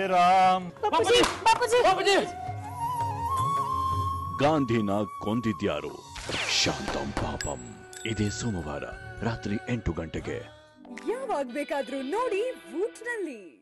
ರಾಮ್. ಬಾಪೂಜಿ ಗಾಂಧಿನ ಕೊಂದಿದ್ಯಾರು? ಶಾಂತಂ ಪಾಪಂ. ಇದೇ ಸೋಮವಾರ ರಾತ್ರಿ 8 ಗಂಟೆಗೆ. ಯಾವಾಗ ಬೇಕಾದ್ರೂ ನೋಡಿ ವೂಟ್ನಲ್ಲಿ.